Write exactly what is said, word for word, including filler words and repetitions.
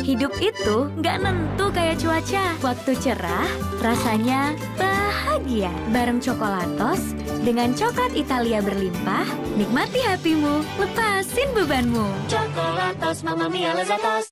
Hidup itu nggak nentu kayak cuaca. Waktu cerah, rasanya bahagia. Bareng Coklatos, dengan coklat Italia berlimpah, nikmati hatimu, lepasin bebanmu. Coklatos, Mamma Mia Lezatos.